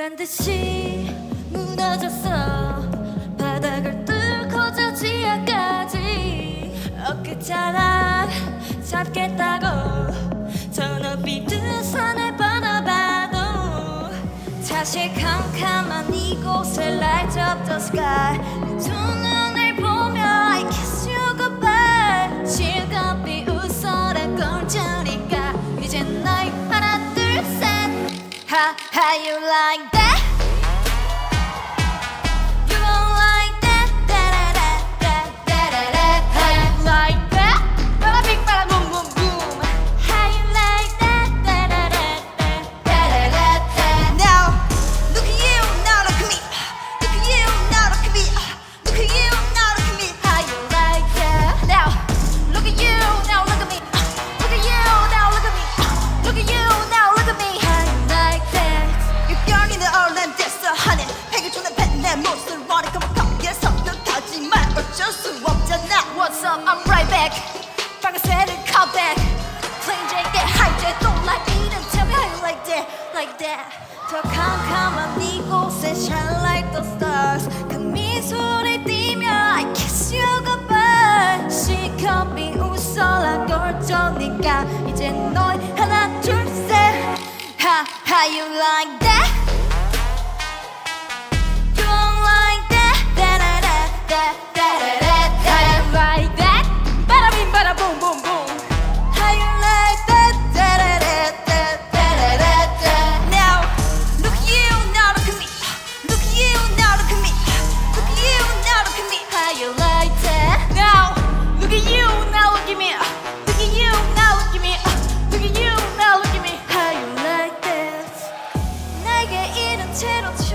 보란 듯이 무너졌어. 바닥을 뚫고 저 지하까지 엊그처럼 잡겠다고 저 높이 뜬 산을 바라봐도 사실 캄캄한 이곳에 light up the sky. 두 눈을 보며 I kiss you goodbye. 실컷 비웃어라 꼴쩌니까 이제 널 하나 둘 셋 How you like that? You don't like that? Da-da-da-da-da-da-da. How you like that? Bada bing bada boom boom boom. How you like that? Da-da-da-da-da-da-da-da. Now look at you, now look at me. Look at you, now look at me. Look at you, now look at me. How you like that? Now look at you, now look at me. Look at you, now look at me. Look at you, now look at me. How you like that? 육경이는 얼른 됐어 하는 패기존의 팬내 모습 원해 거기에 성격하지만 어쩔 수 없잖아. What's up? I'm right back. 빨간색을 come back. Plain Jane get hyped. Don't like me then tell me how you like that, like that. 저 캄캄한 이곳에 shine like the stars. 그 미소를 띠며 I kiss you goodbye. 실컷 비웃어라 꼴쩌니까 이제 널 하나 둘 셋 How you like that? You don't like that? Da-da-da-da-da-da-da. How you like that? Bada bing bada boom boom boom. How you like that? Da-da-da-da-da-da-da. Now look at you, now look at me. Look at you, now look at me. Look at you, now look at me. How you like that? Now look at you, now look at me. Look at you, now look at me. Look at you, now look at me. How you like that? 나에게 이런 채로